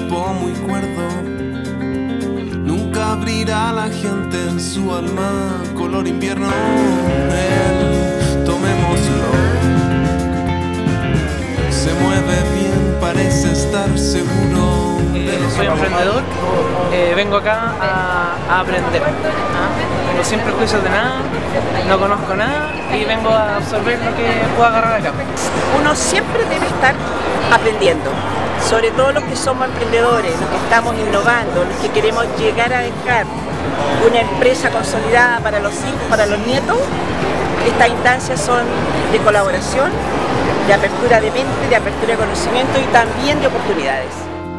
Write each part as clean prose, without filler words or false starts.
tipo muy cuerdo. Nunca abrirá la gente en su alma color invierno. Él, tomémoslo. Se mueve bien, parece estar seguro. Soy emprendedor, vengo acá a aprender, vengo sin prejuicios de nada, no conozco nada y vengo a absorber lo que puedo agarrar acá. Uno siempre debe estar aprendiendo, sobre todo los que somos emprendedores, los que estamos innovando, los que queremos llegar a dejar una empresa consolidada para los hijos, para los nietos. Estas instancias son de colaboración, de apertura de mente, de apertura de conocimiento y también de oportunidades.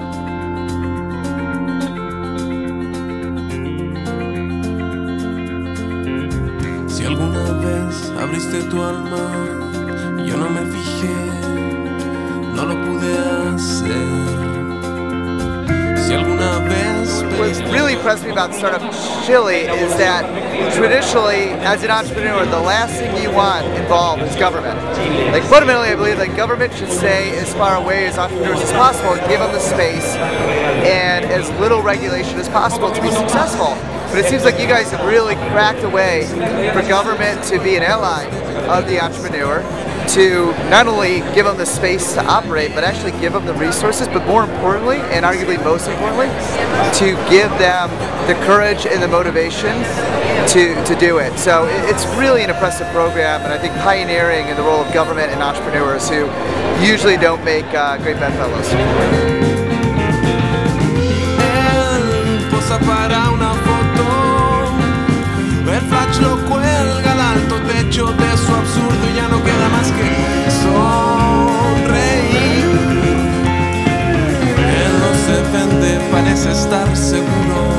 Si alguna vez abriste tu alma, yo no me fijé, no lo pude hacer. Si alguna vez What's really impressed me about Startup Chile is that traditionally, as an entrepreneur, the last thing you want involved is government. Like fundamentally, I believe that government should stay as far away as entrepreneurs as possible and give them the space and as little regulation as possible to be successful. But it seems like you guys have really cracked a way for government to be an ally of the entrepreneur, to not only give them the space to operate, but actually give them the resources, but more importantly, and arguably most importantly, to give them the courage and the motivation to do it. So it's really an impressive program, and I think pioneering in the role of government and entrepreneurs who usually don't make great bedfellows. Para una foto, el flash lo cuelga al alto techo de su absurdo y ya no queda más que sonreír. Él no se vende, parece estar seguro.